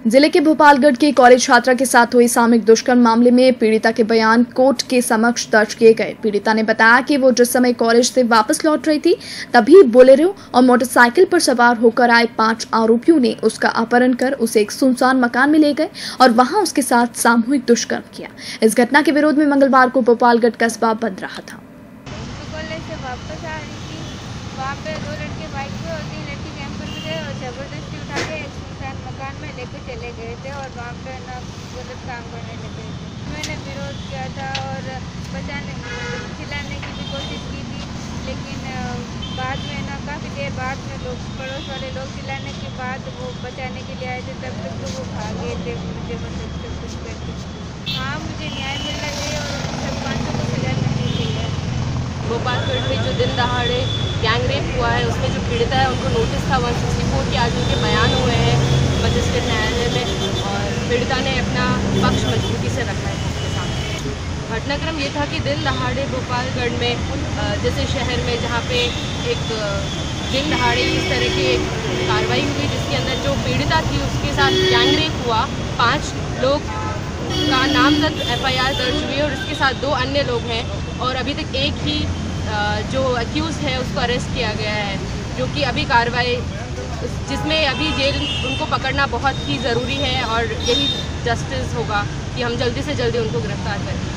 जिले के भोपालगढ़ की कॉलेज छात्रा के साथ हुई सामूहिक दुष्कर्म मामले में पीड़िता के बयान कोर्ट के समक्ष दर्ज किए गए। पीड़िता ने बताया कि वो जिस समय कॉलेज से वापस लौट रही थी तभी बोलेरो और मोटरसाइकिल पर सवार होकर आए 5 आरोपियों ने उसका अपहरण कर उसे एक सुनसान मकान में ले गए और वहां उसके साथ सामूहिक दुष्कर्म किया। इस घटना के विरोध में मंगलवार को भोपालगढ़ कस्बा बंद रहा था। कॉलेज से वापस आ रही थी, वहाँ पे 2 लड़के बाइक पे और 3 लड़के कैंपर पे थे और जबरदस्ती उठा के एक सुनसान मकान में लेकर चले गए थे और वहाँ पे ना गलत काम करने लगे थे। मैंने विरोध किया था और चिल्लाने की भी कोशिश की थी, लेकिन बाद में ना काफ़ी देर बाद में लोग पड़ोस वाले लोग चिल्लाने के बाद वो बचाने के लिए आए थे, तब तक तो वो भाग गए थे मुझे मतलब कुछ करके। हाँ, मुझे न्याय मिलना चाहिए और सब 500 को सजा मिलनी चाहिए। भोपालगढ़ में जो दिन दहाड़े गैंग रेप हुआ है उसमें जो पीड़िता है उनको नोटिस था 164 के आज उनके बयान हुए हैं मजिस्ट्रेट न्यायालय में और पीड़िता ने अपना पक्ष मजबूती से रखा है उसके सामने। घटनाक्रम ये था कि दिन दहाड़े भोपालगढ़ में जैसे शहर में जहाँ पे एक दिन दहाड़े इस तरह की एक कार्रवाई हुई जिसके अंदर जो पीड़िता थी उसके साथ गैंग रेप हुआ। 5 लोग का नामजद FIR दर्ज हुई और उसके साथ 2 अन्य लोग हैं और अभी तक एक ही जो अक्यूज़ है उसको अरेस्ट किया गया है, जो कि अभी कार्रवाई जिसमें अभी जेल उनको पकड़ना बहुत ही ज़रूरी है और यही जस्टिस होगा कि हम जल्दी से जल्दी उनको गिरफ्तार करें।